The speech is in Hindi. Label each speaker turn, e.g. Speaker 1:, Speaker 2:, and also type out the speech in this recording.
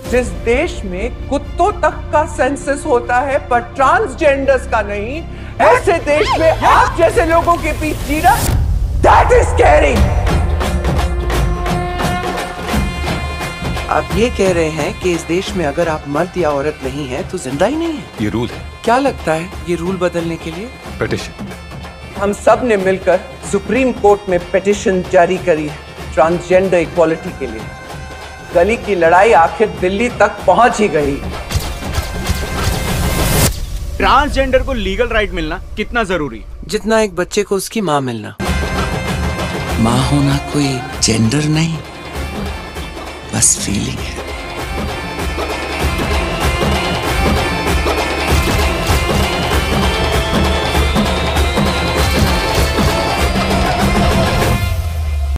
Speaker 1: जिस देश में कुत्तों तक का सेंसस होता है पर ट्रांसजेंडर्स का नहीं, ऐसे देश में आप जैसे लोगों के बीच जीना, दैट इज स्कैरी। आप ये कह रहे हैं कि इस देश में अगर आप मर्द या औरत नहीं है तो जिंदा ही नहीं है?
Speaker 2: ये रूल है।
Speaker 1: क्या लगता है ये रूल बदलने के लिए?
Speaker 2: पिटीशन।
Speaker 1: हम सब ने मिलकर सुप्रीम कोर्ट में पिटीशन जारी करी है ट्रांसजेंडर इक्वालिटी के लिए। गली की लड़ाई आखिर दिल्ली तक पहुंच ही गई।
Speaker 3: ट्रांसजेंडर को लीगल राइट मिलना कितना जरूरी?
Speaker 1: जितना एक बच्चे को उसकी माँ मिलना।
Speaker 4: माँ होना कोई जेंडर नहीं, बस फीलिंग है।